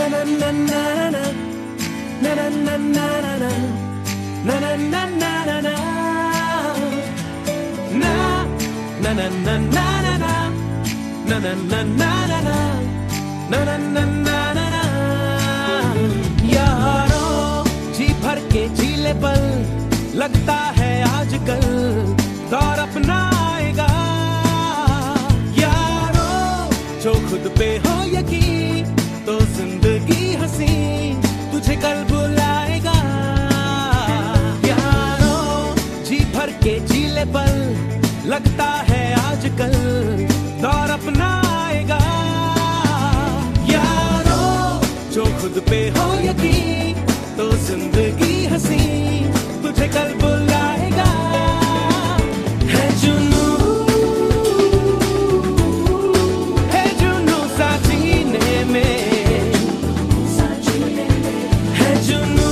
यारों जी भर के झीले पल, लगता है आजकल दौर अपना आएगा। यारों जो खुद पे हो यकीन, तो जिंदगी हंसी तुझे कल बुलाएगा। यारों जी भर के झीले पल, लगता है आजकल दौर अपना आएगा। यारों जो खुद पे हो यकीन, तो जिंदगी हंसी तुझे कल बुलाएगा। है जुनू, है जुनू सा सीने में, है जुनू,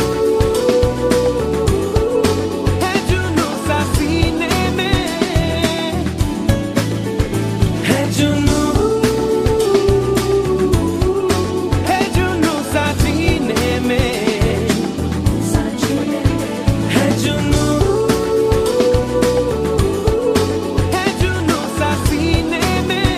है जुनू सा सीने में, है जुनू, है जुनू सा सीने में, है जुनू, है जुनू सा सीने में।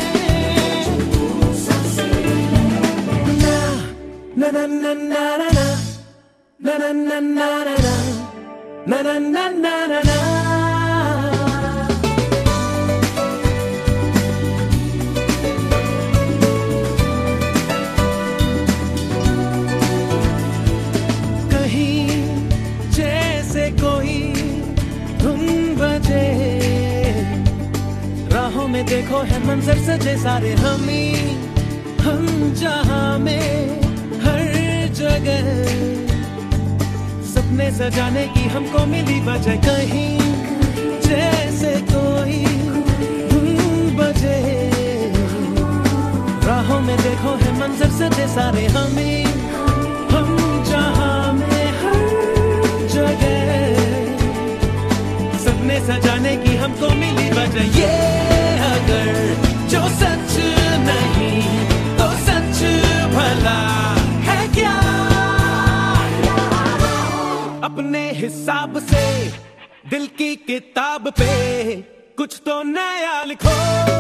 ना ना ना ना ना ना ना ना ना ना ना ना ना ना ना ना। कहीं जैसे कोई धुन बजे, राहों में देखो है मंजर सजे सारे हम जहां में हर जगह, सपने सजाने की हमको मिली वजह। कहीं जैसे कोई धुन बजे, राहों में देखो है मंजर सजे सारे हम जहां में हर जगह, सपने सजाने की हमको मिली वजह। ये अगर जो सच नहीं तो सच भला है क्या? अपने हिसाब से दिल की किताब पे कुछ तो नया लिखो।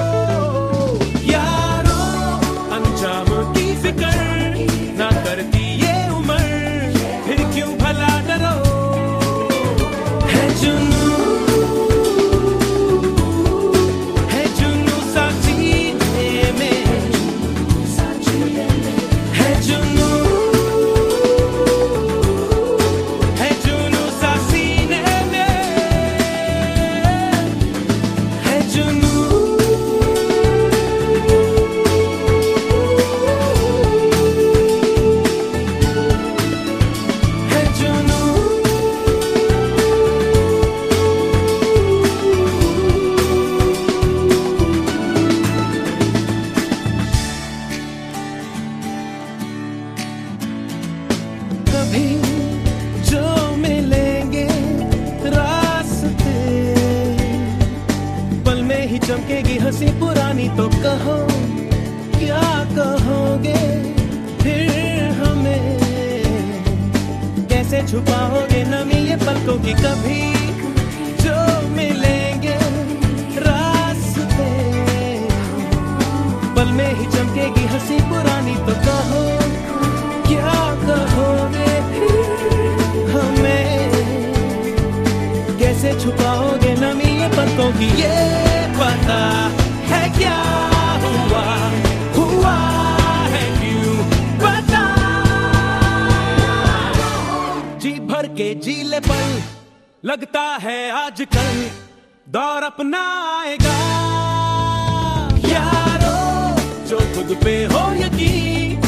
यारों अंजाम की फिक्र ना करती ये उम्र, फिर क्यों भला डरो। है जुनू, है जुनू सा सीने में, है जुनू, है जुनू सा सीने में, है जुनू, है जुनू। कभी जो मिलेंगे रास्ते, पल में ही चमकेगी हंसी पुरानी। तो कहो क्या कहोगे फिर हमें, कैसे छुपाओगे नमी ये पलकों की। कभी जो मिलेंगे रास्ते, पल में ही चमकेगी हंसी पुरानी। तो कहो क्या कहोगे हमें, कैसे छुपाओगे नमी ये पलकों की। ये पता है क्या हुआ, हुआ है क्यों पता। जी भर के झीले पल, लगता है आजकल दौर अपना आएगा। यारों जो खुद पे हो यकीन,